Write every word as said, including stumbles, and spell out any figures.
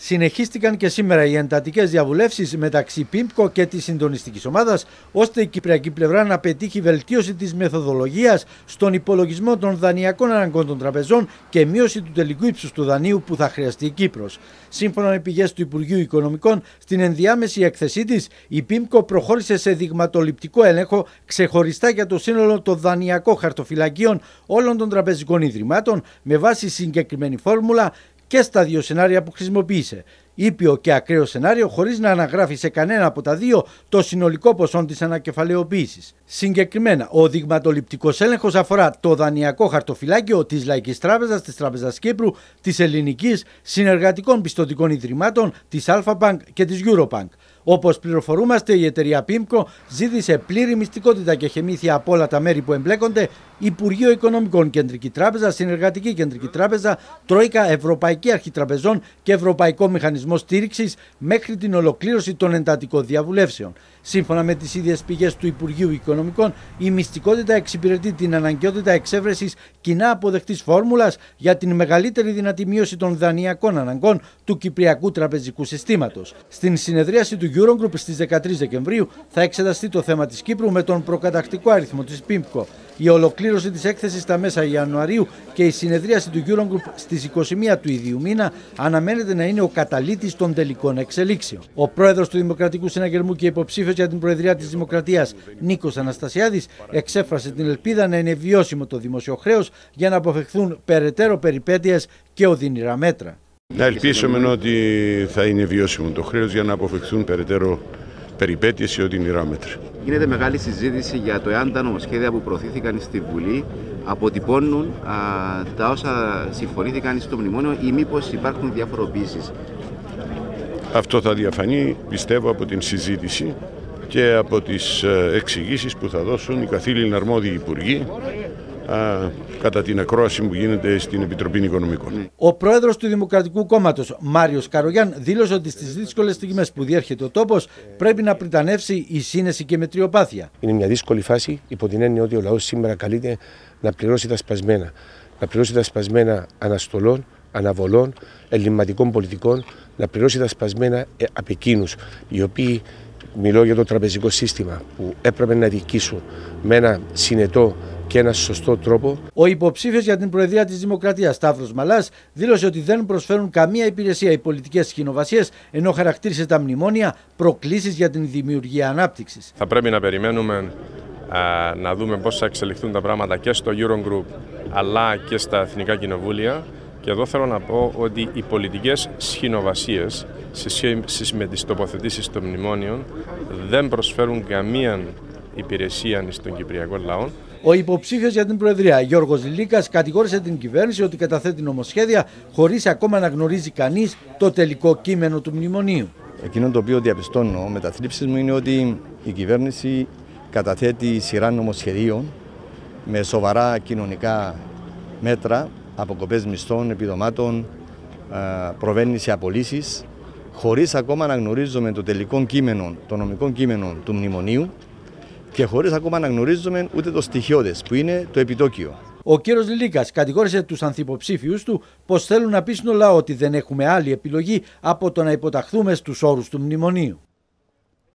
Συνεχίστηκαν και σήμερα οι εντατικές διαβουλεύσεις μεταξύ ΠΙΜΚΟ και της συντονιστικής ομάδας, ώστε η κυπριακή πλευρά να πετύχει βελτίωση της μεθοδολογίας στον υπολογισμό των δανειακών αναγκών των τραπεζών και μείωση του τελικού ύψους του δανείου που θα χρειαστεί η Κύπρος. Σύμφωνα με πηγές του Υπουργείου Οικονομικών, στην ενδιάμεση έκθεσή της, η ΠΙΜΚΟ προχώρησε σε δειγματοληπτικό έλεγχο ξεχωριστά για το σύνολο των δανειακών χαρτοφυλακίων όλων των τραπεζικών ιδρυμάτων με βάση συγκεκριμένη φόρμουλα και στα δύο σενάρια που χρησιμοποίησε. Ήπιο και ακραίο σενάριο, χωρίς να αναγράφει σε κανένα από τα δύο το συνολικό ποσό της ανακεφαλαιοποίησης. Συγκεκριμένα, ο δειγματοληπτικός έλεγχος αφορά το δανειακό χαρτοφυλάκιο της Λαϊκής Τράπεζας, της Τράπεζας Κύπρου, της Ελληνικής, συνεργατικών πιστωτικών ιδρυμάτων, της Αλφα-Bank και της Eurobank. Όπως πληροφορούμαστε, η εταιρεία ΠΙΜΚΟ ζήτησε πλήρη μυστικότητα και χεμήθεια από όλα τα μέρη που εμπλέκονται: Υπουργείο Οικονομικών, Κεντρική Τράπεζα, Συνεργατική Κεντρική Τράπεζα, Τρόικα, Ευρωπαϊκή Αρχή Τραπεζών και Ευρωπαϊκό Μηχανισμό Στήριξης, μέχρι την ολοκλήρωση των εντατικών διαβουλεύσεων. Σύμφωνα με τις ίδιες πηγές του Υπουργείου Οικονομικών, η μυστικότητα εξυπηρετεί την αναγκαιότητα εξέβρεσης κοινά αποδεκτής φόρμουλας για την μεγαλύτερη δυνατή μείωση των δανειακών αναγκών του κυπριακού τραπεζικού συστήματος. Στην συνεδρίαση του Eurogroup στις δεκατρείς Δεκεμβρίου θα εξεταστεί το θέμα της Κύπρου με τον προκαταρκτικό αριθμό της ΠΙΜΚΟ. Η ολοκλήρωση της έκθεσης στα μέσα Ιανουαρίου και η συνεδρίαση του Eurogroup στις είκοσι μία του ίδιου μήνα αναμένεται να είναι ο καταλύτης των τελικών εξελίξεων. Ο πρόεδρος του Δημοκρατικού Συναγερμού και υποψήφιος για την Προεδρία της Δημοκρατίας, Νίκος Αναστασιάδης, εξέφρασε την ελπίδα να είναι βιώσιμο το δημόσιο χρέος για να αποφευχθούν περαιτέρω περιπέτειες και οδυνηρά μέτρα. Να ελπίσουμε ότι θα είναι βιώσιμο το χρέος για να αποφευχθούν περαιτέρω περιπέτειες ή οδυνηρά μέτρα. Γίνεται μεγάλη συζήτηση για το εάν τα νομοσχέδια που προωθήθηκαν στη Βουλή αποτυπώνουν α, τα όσα συμφωνήθηκαν στο μνημόνιο ή μήπως υπάρχουν διαφοροποιήσεις. Αυτό θα διαφανεί, πιστεύω, από την συζήτηση και από τις εξηγήσεις που θα δώσουν οι καθήλυνα αρμόδιοι υπουργοί Α, κατά την ακρόαση που γίνεται στην Επιτροπή Οικονομικών. Ο πρόεδρος του Δημοκρατικού Κόμματος, Μάριος Καρογιάν, δήλωσε ότι στις δύσκολες στιγμές που διέρχεται ο τόπος πρέπει να πριτανεύσει η σύνεση και μετριοπάθεια. Είναι μια δύσκολη φάση, υπό την έννοια ότι ο λαός σήμερα καλείται να πληρώσει τα σπασμένα. Να πληρώσει τα σπασμένα αναστολών, αναβολών, ελλειμματικών πολιτικών, να πληρώσει τα σπασμένα από εκείνους οι οποίοι, μιλώ για το τραπεζικό σύστημα, που έπρεπε να διοικήσουν με ένα συνετό και ένα σωστό τρόπο. Ο υποψήφιος για την Προεδρία της Δημοκρατίας, Σταύρος Μαλάς, δήλωσε ότι δεν προσφέρουν καμία υπηρεσία οι πολιτικές σχηνοβασίες, ενώ χαρακτήρισε τα μνημόνια προκλήσεις για την δημιουργία ανάπτυξης. Θα πρέπει να περιμένουμε α, να δούμε πώς θα εξελιχθούν τα πράγματα και στο Eurogroup αλλά και στα εθνικά κοινοβούλια. Και εδώ θέλω να πω ότι οι πολιτικές σχηνοβασίες σε σχέση με τις τοποθετήσεις των μνημόνιων δεν προσφέρουν καμία υπηρεσία στον κυπριακό λαό. Ο υποψήφιος για την Προεδρία, Γιώργος Λιλίκας, κατηγόρησε την κυβέρνηση ότι καταθέτει νομοσχέδια χωρίς ακόμα να γνωρίζει κανείς το τελικό κείμενο του μνημονίου. Εκείνο το οποίο διαπιστώνω με τα θλίψεις μου είναι ότι η κυβέρνηση καταθέτει σειρά νομοσχεδίων με σοβαρά κοινωνικά μέτρα, αποκοπές μισθών, επιδομάτων, προβαίνει σε απολύσεις, χωρίς ακόμα να γνωρίζουμε το τελικό κείμενο, το νομικό κείμενο του μνημονίου και χωρίς ακόμα να γνωρίζουμε ούτε το στοιχειώδες που είναι το επιτόκιο. Ο κύριος Λιλίκας κατηγόρησε τους ανθυποψήφιους του πως θέλουν να πείσουν τον λαό ότι δεν έχουμε άλλη επιλογή από το να υποταχθούμε στους όρους του μνημονίου.